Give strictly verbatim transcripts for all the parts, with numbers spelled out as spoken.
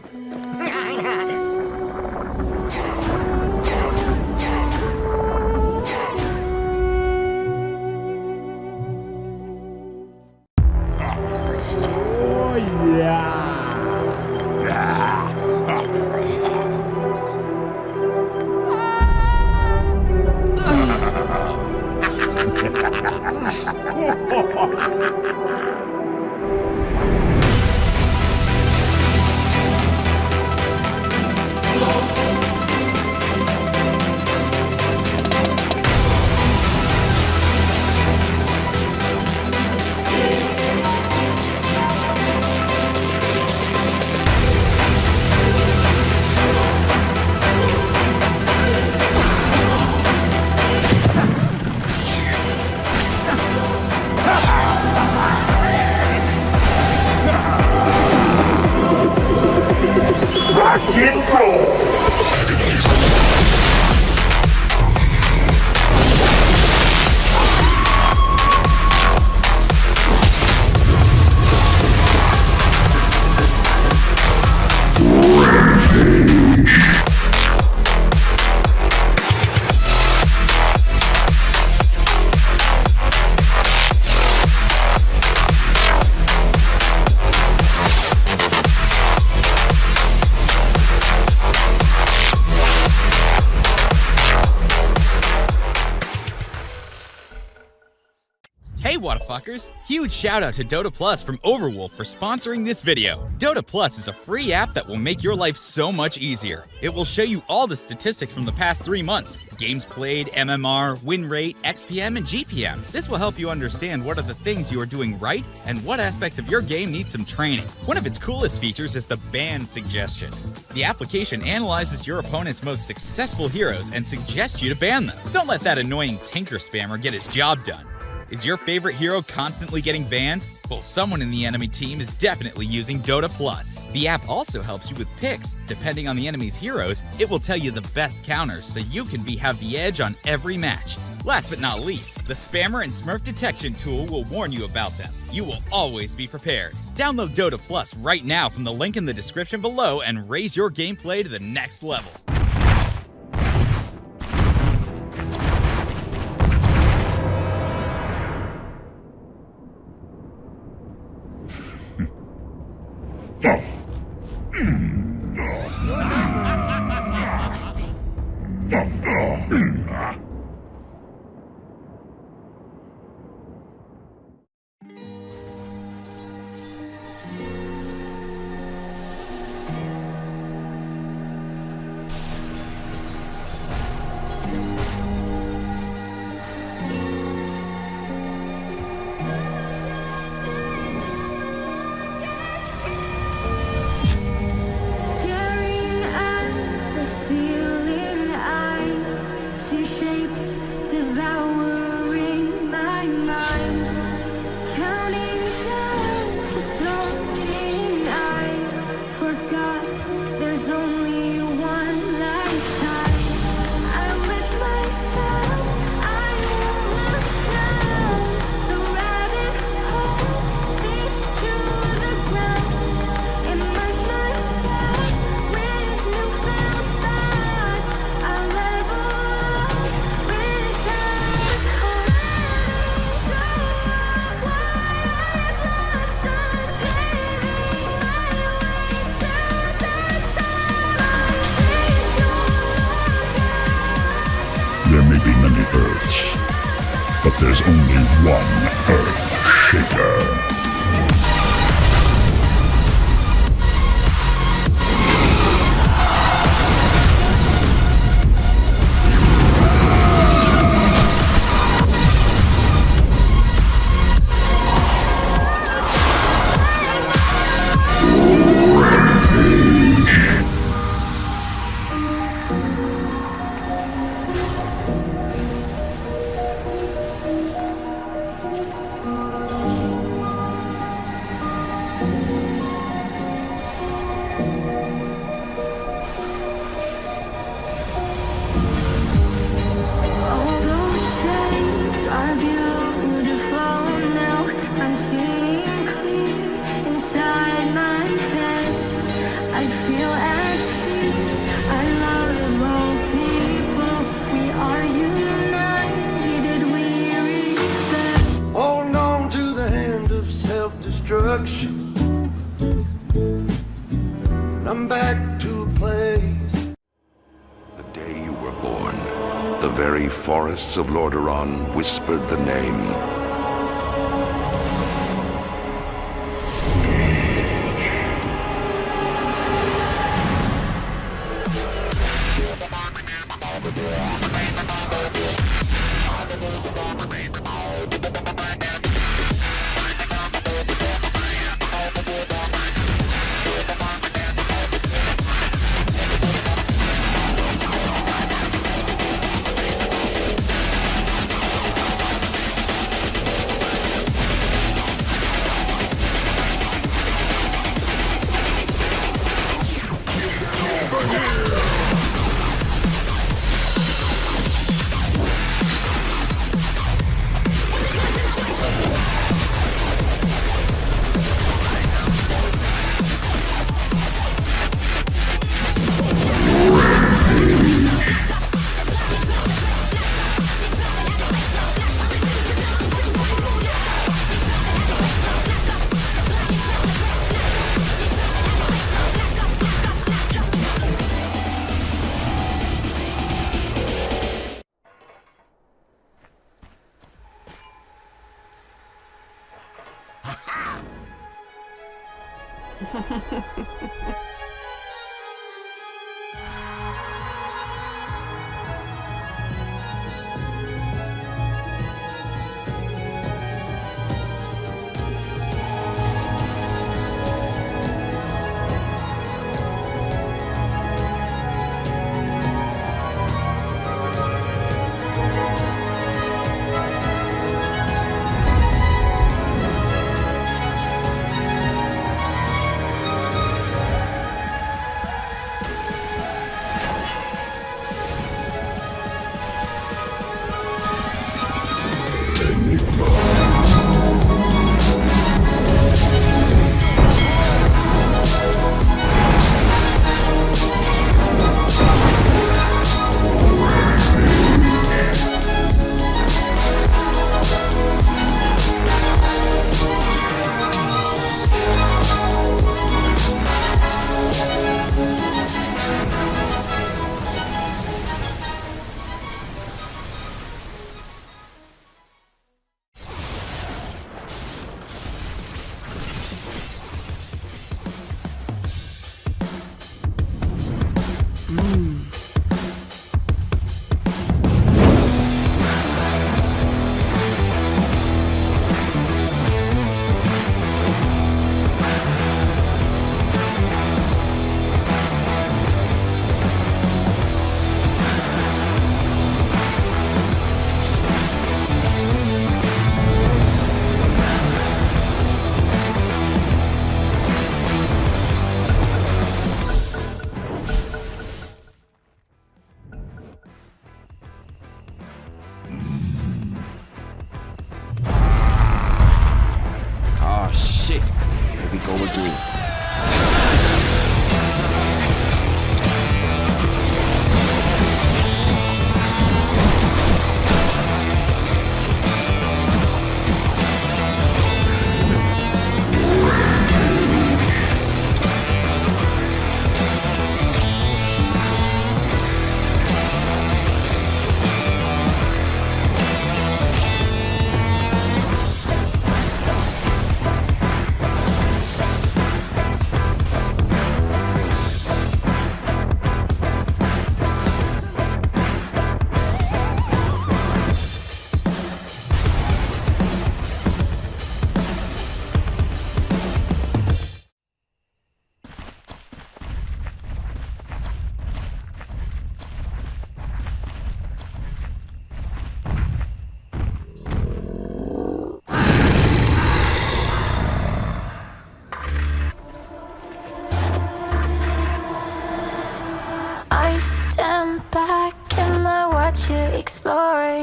Hey Whatafuckers! Huge shout out to Dota Plus from Overwolf for sponsoring this video. Dota Plus is a free app that will make your life so much easier. It will show you all the statistics from the past three months. Games played, M M R, win rate, X P M, and G P M. This will help you understand what are the things you are doing right and what aspects of your game need some training. One of its coolest features is the ban suggestion. The application analyzes your opponent's most successful heroes and suggests you to ban them. Don't let that annoying Tinker spammer get his job done. Is your favorite hero constantly getting banned? Well, someone in the enemy team is definitely using Dota Plus. The app also helps you with picks. Depending on the enemy's heroes, it will tell you the best counters so you can be have the edge on every match. Last but not least, the Spammer and Smurf Detection tool will warn you about them. You will always be prepared. Download Dota Plus right now from the link in the description below and raise your gameplay to the next level. There may be many Earths, but there's only one Earth Shaker. I feel at peace. I love all people. We are united. We respect. Hold on to the hand of self-destruction. I'm back to a place. The day you were born, the very forests of Lordaeron whispered the name. explore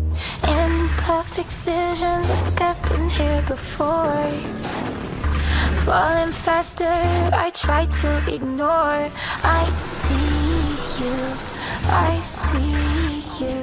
in perfect vision like I've been here before. falling faster. I try to ignore. I see you, I see you.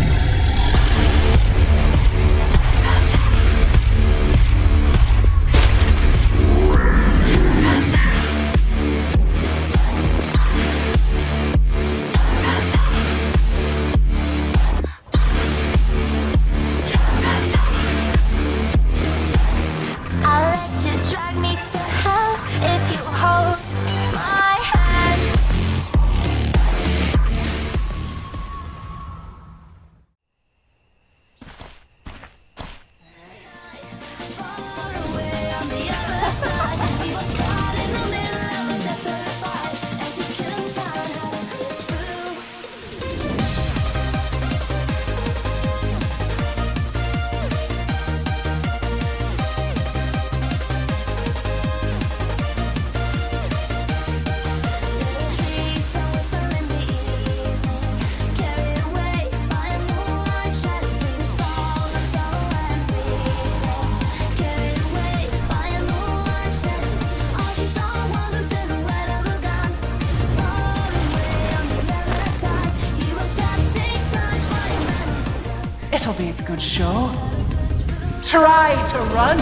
It'll be a good show. Try to run.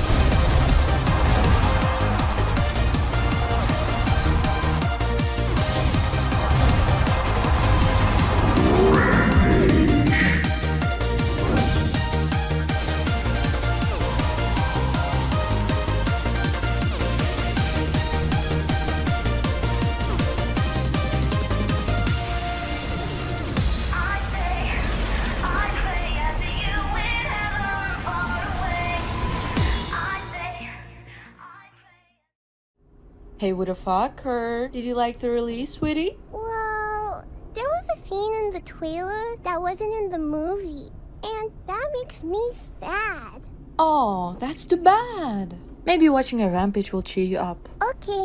Hey, what the fucker? Did you like the release, sweetie? Well, there was a scene in the trailer that wasn't in the movie, and that makes me sad. Oh, that's too bad. Maybe watching a Rampage will cheer you up. Okay.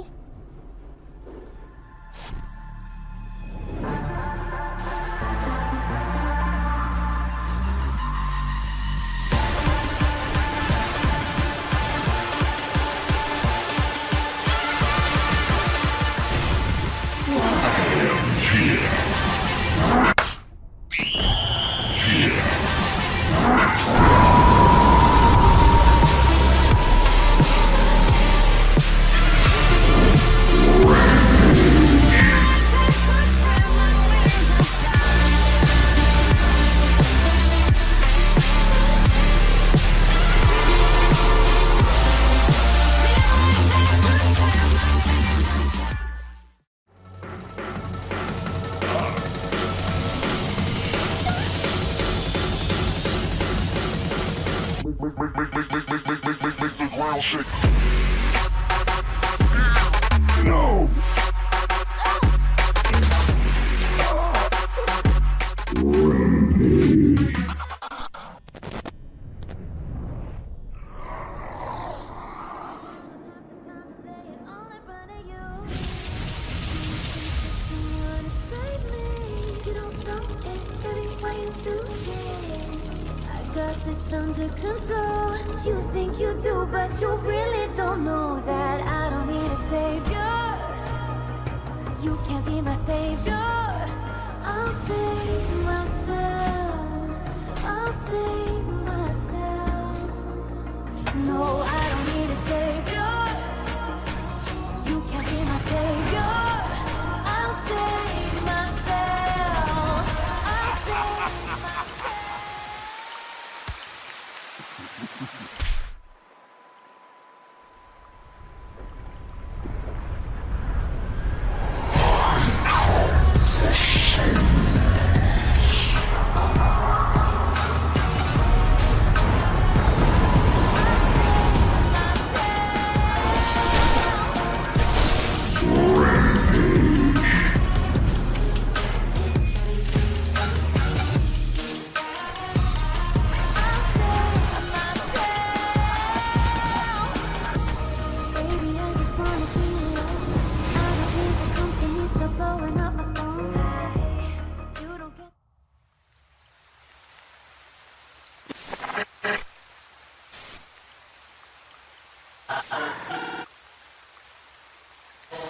Make, make, make, make, make, make, make, make, make, make the ground shake. No! Got this under control. You think you do, but you really don't know that I don't need a savior. You can't be my savior. I'll save myself. I'll save myself. No, I don't need a savior. You can't be my savior. I'll save myself. I'll save myself.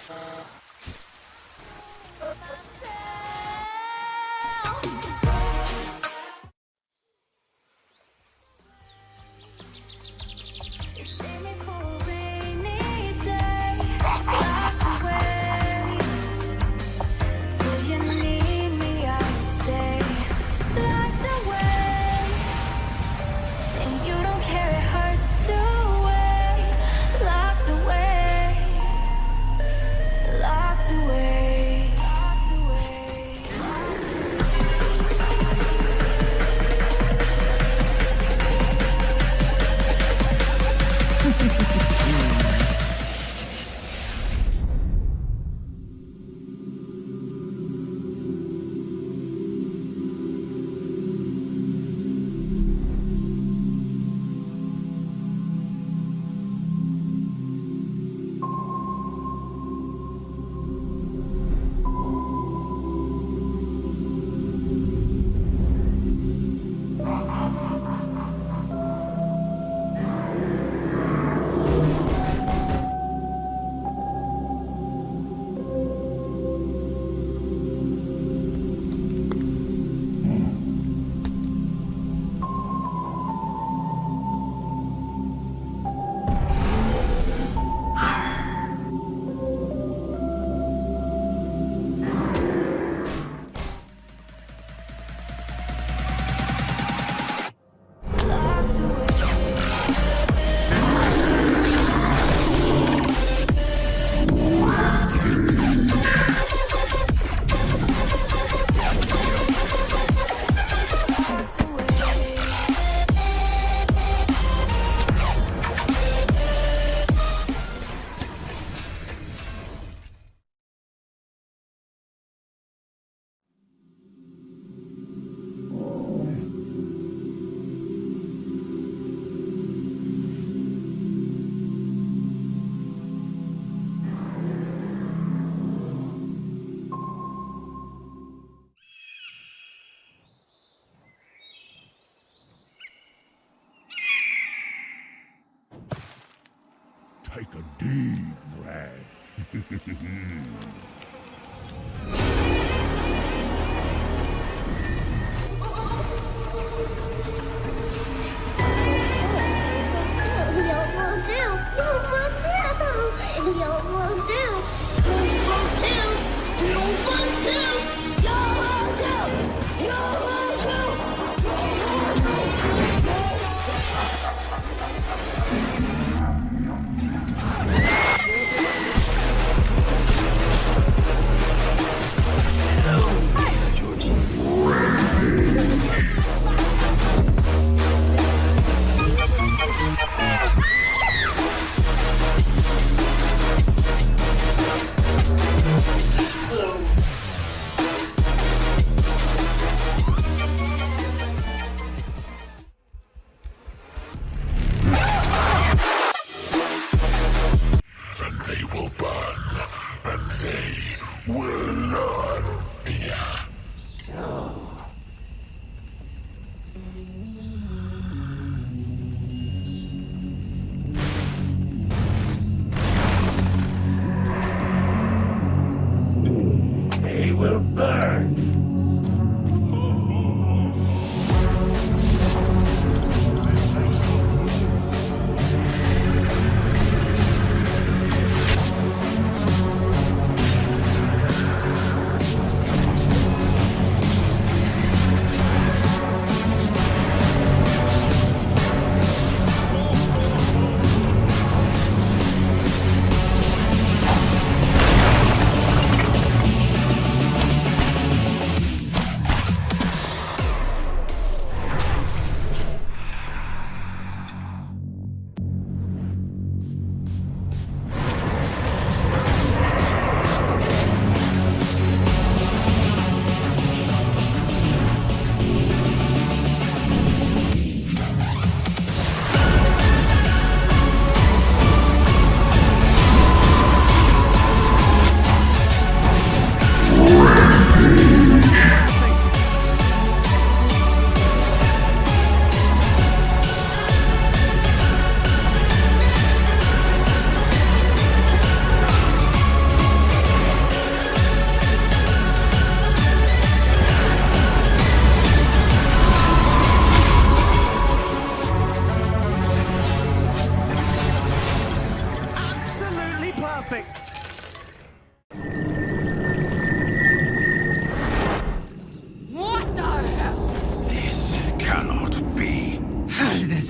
Take a deep breath.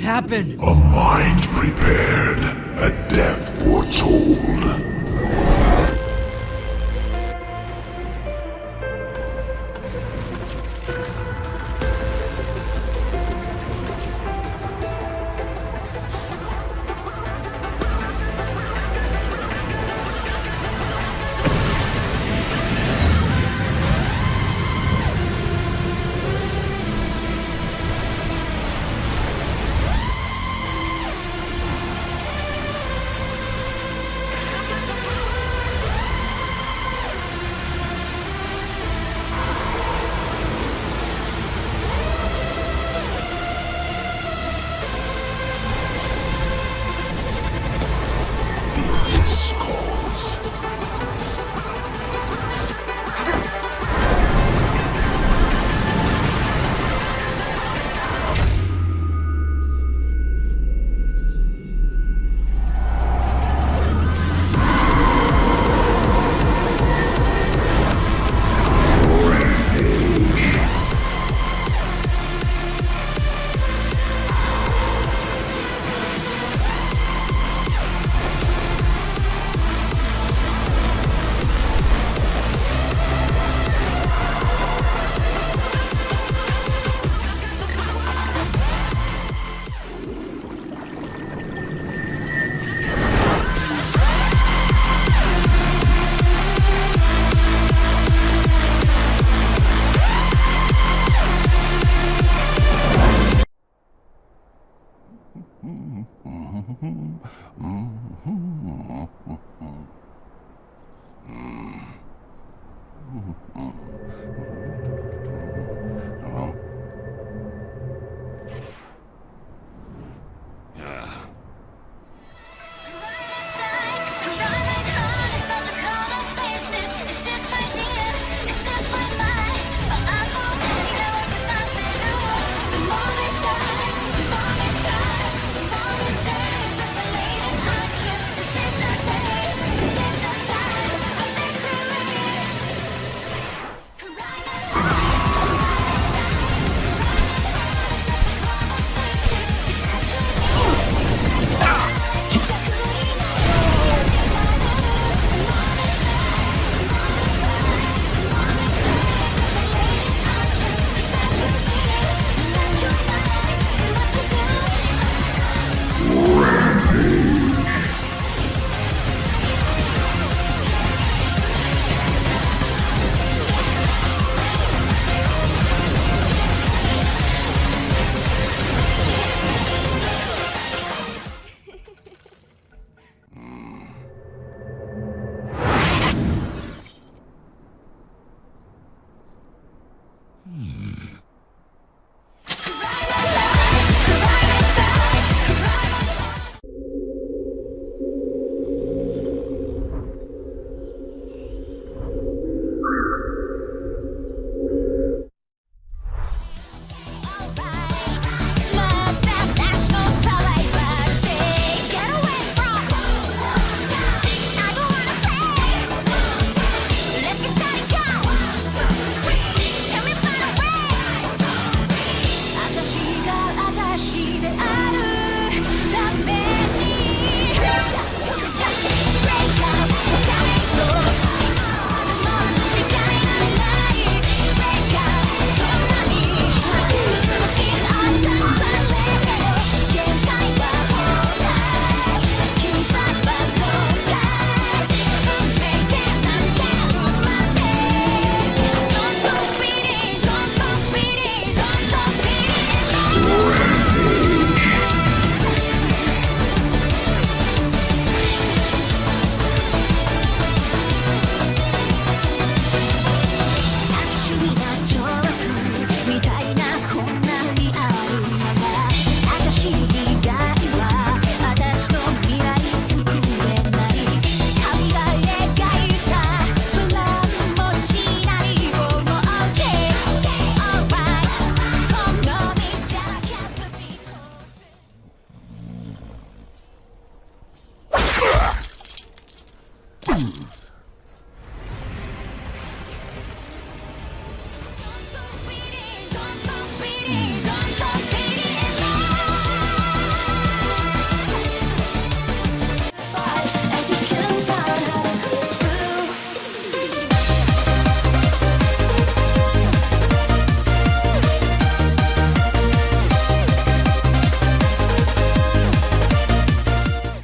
happen? A mind prepared, a death foretold.